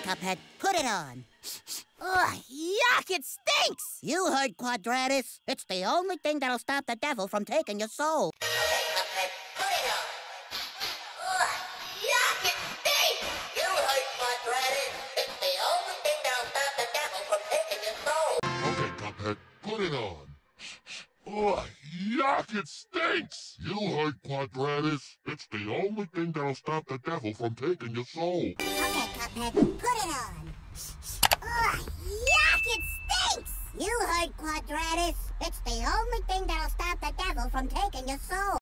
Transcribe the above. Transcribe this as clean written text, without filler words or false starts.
Cuphead. Put it on. Ugh, yuck, it stinks! You heard Quadratus. It's the only thing that'll stop the devil from taking your soul. Okay, Cuphead, put it on. Ugh, yuck, it stinks! You heard Quadratus. It's the only thing that'll stop the devil from taking your soul. Okay, Cuphead, put it on. Ugh, yuck, it stinks! You heard Quadratus. It's the only thing that'll stop the devil from taking your soul. Okay, Cuphead, put it on. Ugh, yuck, it stinks! You heard Quadratus. It's the only thing that'll stop the devil from taking your soul.